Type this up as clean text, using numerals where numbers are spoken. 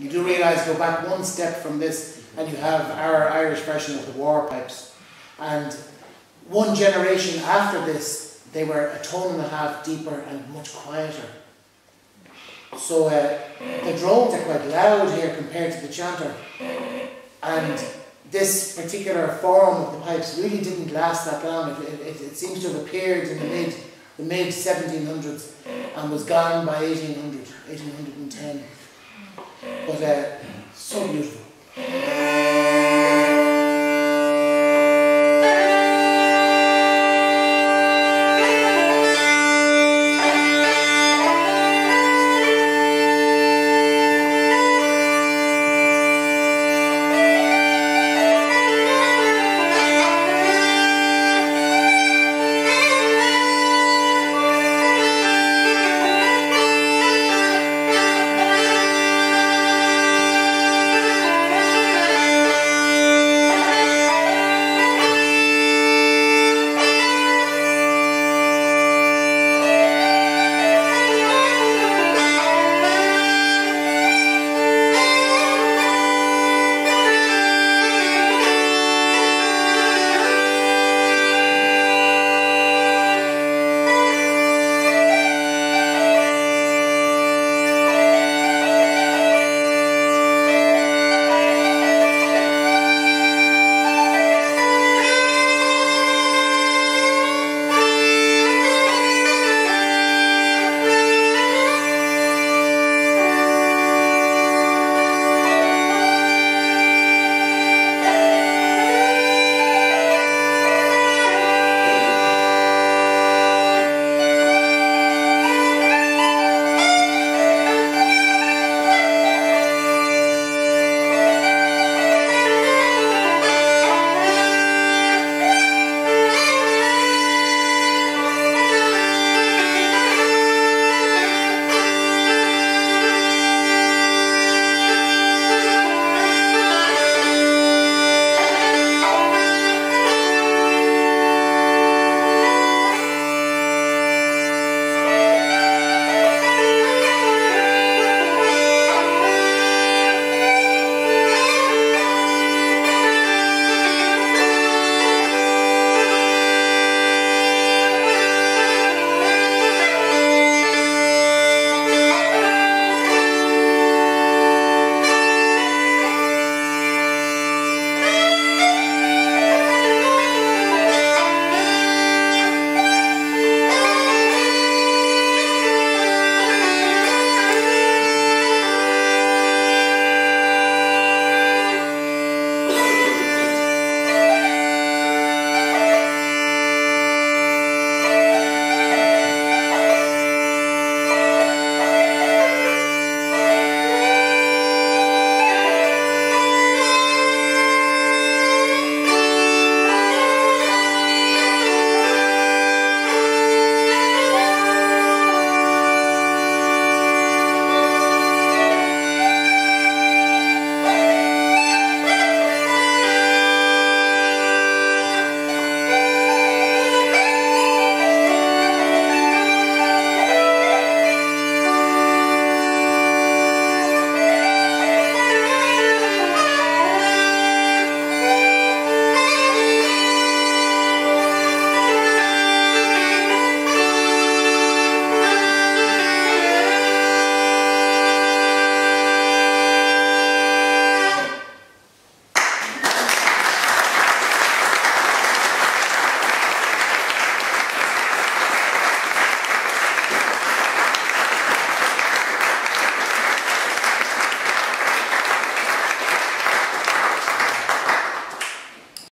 You do realise, go back one step from this, and you have our Irish version of the war pipes. And one generation after this, they were a tone and a half deeper and much quieter. So the drones are quite loud here compared to the chanter. And this particular form of the pipes really didn't last that long. It seems to have appeared in the mid 1700s and was gone by 1810. But